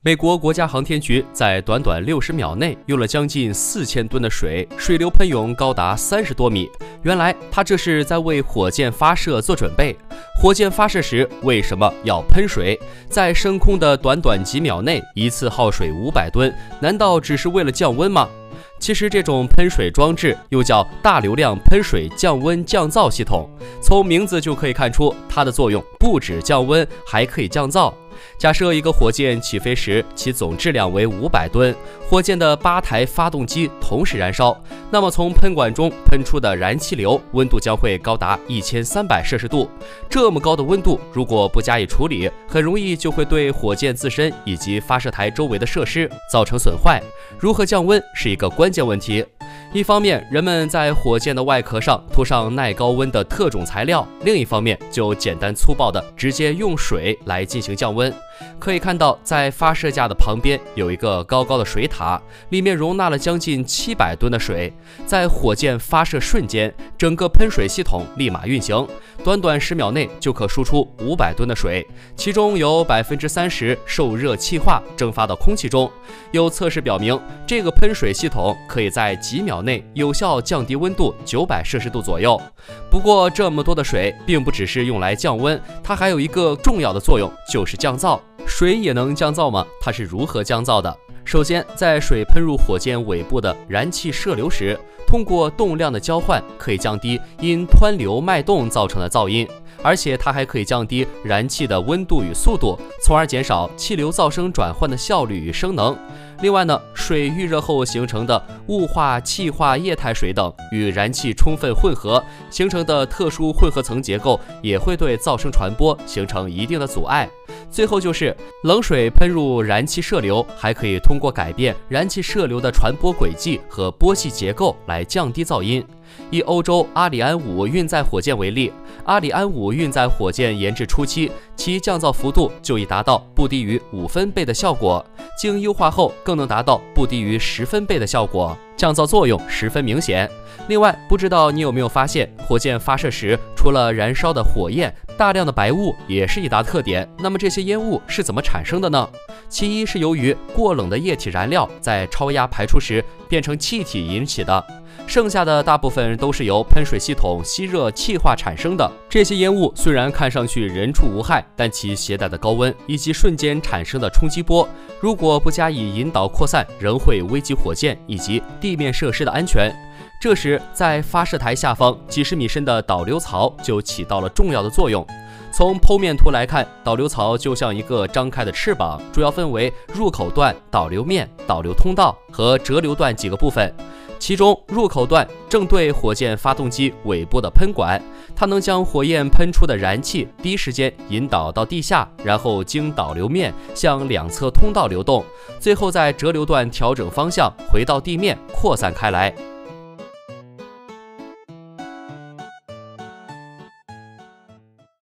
美国国家航天局在短短60秒内用了将近4000吨的水，水流喷涌高达30多米。原来它这是在为火箭发射做准备。火箭发射时为什么要喷水？在升空的短几秒内，一次耗水500吨，难道只是为了降温吗？其实这种喷水装置又叫大流量喷水降温降噪系统，从名字就可以看出它的作用不止降温，还可以降噪。假设一个火箭起飞时，其总质量为500吨，火箭的8台发动机同时燃烧，那么从喷管中喷出的燃气流温度将会高达1300摄氏度。这么高的温度，如果不加以处理，很容易就会对火箭自身以及发射台周围的设施造成损坏。如何降温是一个关键问题。一方面，人们在火箭的外壳上涂上耐高温的特种材料；另一方面，就简单粗暴的直接用水来进行降温。可以看到，在发射架的旁边有一个高高的水塔，里面容纳了将近700吨的水。在火箭发射瞬间，整个喷水系统立马运行，短10秒内就可输出500吨的水，其中有30%受热气化蒸发到空气中。有测试表明，这个喷水系统可以在几秒内有效降低温度900摄氏度左右。不过，这么多的水并不只是用来降温，它还有一个重要的作用，就是降噪。水也能降噪吗？它是如何降噪的？首先，在水喷入火箭尾部的燃气射流时，通过动量的交换，可以降低因湍流脉动造成的噪音，而且它还可以降低燃气的温度与速度，从而减少气流噪声转换的效率与声能。另外呢，水预热后形成的雾化、气化液态水等与燃气充分混合形成的特殊混合层结构，也会对噪声传播形成一定的阻碍。最后就是冷水喷入燃气射流，还可以通过改变燃气射流的传播轨迹和波系结构来降低噪音。以欧洲阿里安5运载火箭为例，阿里安5运载火箭研制初期，其降噪幅度就已达到不低于5分贝的效果，经优化后更能达到不低于10分贝的效果，降噪作用十分明显。另外，不知道你有没有发现，火箭发射时除了燃烧的火焰，大量的白雾也是一大特点。那么这些烟雾是怎么产生的呢？其一是由于过冷的液体燃料在超压排出时变成气体引起的，剩下的大部分都是由喷水系统吸热气化产生的。这些烟雾虽然看上去人畜无害，但其携带的高温以及瞬间产生的冲击波，如果不加以引导扩散，仍会危及火箭以及地面设施的安全。这时，在发射台下方几十米深的导流槽就起到了重要的作用。从剖面图来看，导流槽就像一个张开的翅膀，主要分为入口段、导流面、导流通道和折流段几个部分。其中入口段正对火箭发动机尾部的喷管，它能将火焰喷出的燃气第一时间引导到地下，然后经导流面向两侧通道流动，最后在折流段调整方向回到地面扩散开来。